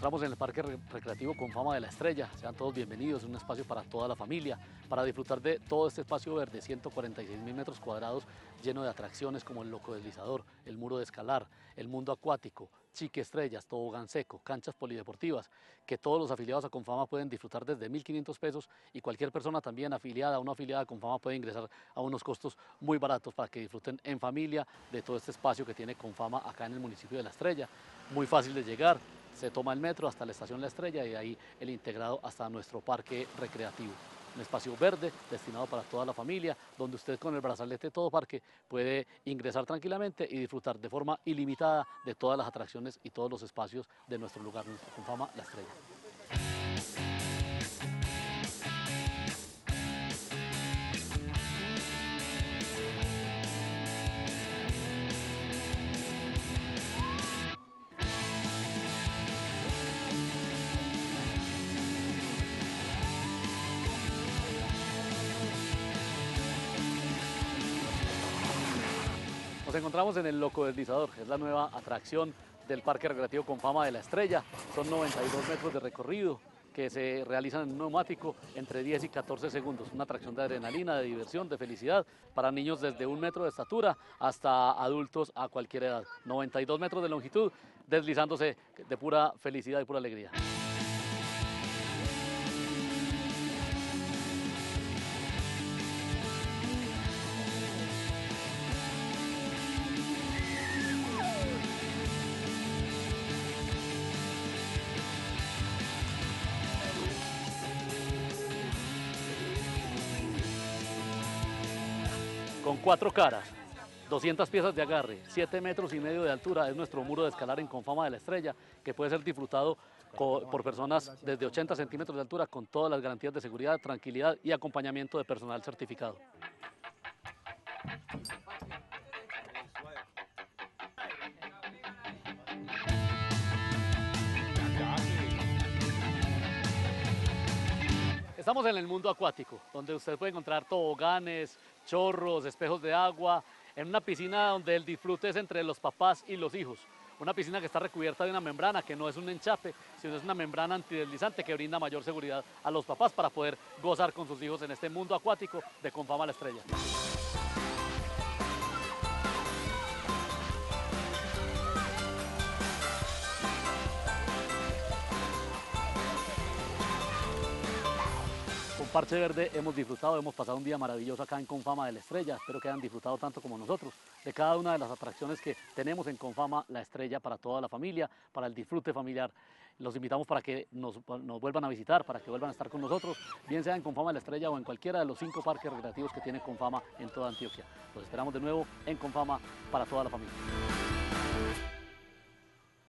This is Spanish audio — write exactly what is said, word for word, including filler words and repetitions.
encontramos en el Parque Recreativo Confama de la Estrella. Sean todos bienvenidos, es un espacio para toda la familia, para disfrutar de todo este espacio verde, ciento cuarenta y seis mil metros cuadrados, lleno de atracciones como el locodeslizador, el muro de escalar, el mundo acuático, chique estrellas, tobogán seco, canchas polideportivas, que todos los afiliados a Confama pueden disfrutar desde mil quinientos pesos y cualquier persona también afiliada a una afiliada a Confama puede ingresar a unos costos muy baratos para que disfruten en familia de todo este espacio que tiene Confama acá en el municipio de La Estrella. Muy fácil de llegar, se toma el metro hasta la estación La Estrella y de ahí el integrado hasta nuestro parque recreativo. Un espacio verde destinado para toda la familia, donde usted con el brazalete Todo Parque puede ingresar tranquilamente y disfrutar de forma ilimitada de todas las atracciones y todos los espacios de nuestro lugar, nuestro Confama La Estrella. Nos encontramos en el locodeslizador, es la nueva atracción del Parque Recreativo Confama de la Estrella. Son noventa y dos metros de recorrido que se realizan en un neumático entre diez y catorce segundos. Una atracción de adrenalina, de diversión, de felicidad para niños desde un metro de estatura hasta adultos a cualquier edad. noventa y dos metros de longitud, deslizándose de pura felicidad y pura alegría. Con cuatro caras, doscientas piezas de agarre, siete metros y medio de altura, es nuestro muro de escalar en Confama de la Estrella, que puede ser disfrutado por personas desde ochenta centímetros de altura con todas las garantías de seguridad, tranquilidad y acompañamiento de personal certificado. Estamos en el mundo acuático, donde usted puede encontrar toboganes, chorros, espejos de agua, en una piscina donde el disfrute es entre los papás y los hijos. Una piscina que está recubierta de una membrana, que no es un enchape, sino es una membrana antideslizante que brinda mayor seguridad a los papás para poder gozar con sus hijos en este mundo acuático de Confama La Estrella. Con Parche Verde hemos disfrutado, hemos pasado un día maravilloso acá en Confama de la Estrella. Espero que hayan disfrutado tanto como nosotros de cada una de las atracciones que tenemos en Confama La Estrella para toda la familia, para el disfrute familiar. Los invitamos para que nos, nos vuelvan a visitar, para que vuelvan a estar con nosotros, bien sea en Confama La Estrella o en cualquiera de los cinco parques recreativos que tiene Confama en toda Antioquia. Los esperamos de nuevo en Confama para toda la familia.